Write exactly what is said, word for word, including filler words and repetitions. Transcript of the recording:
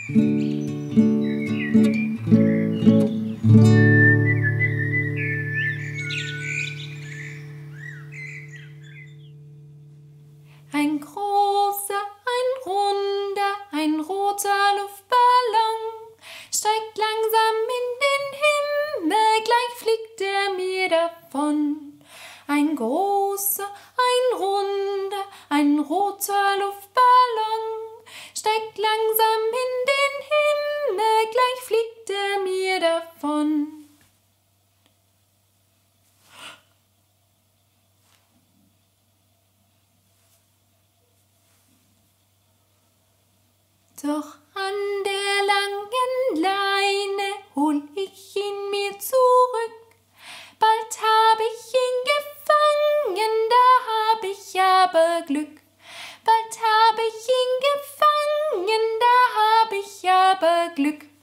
Ein großer, ein runder, ein roter Luftballon steigt langsam in den Himmel, gleich fliegt er mir davon. Ein großer, ein runder, ein roter Luftballon steigt langsam in den Himmel, gleich fliegt er mir davon. Doch an der langen Leine hol ich ihn mir zurück. Bald hab ich ihn gefangen, da hab ich aber Glück. Bald hab ich ihn gefangen, da hab ich aber Glück.